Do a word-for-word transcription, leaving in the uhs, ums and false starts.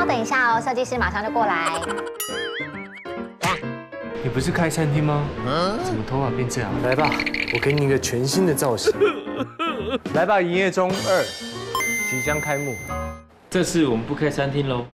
稍等一下哦，设计师马上就过来。 你不是开餐厅吗？怎么头发变这样？ 来吧，我给你一个全新的造型。来吧，营业中二即将开幕。 这次我们不开餐厅喽。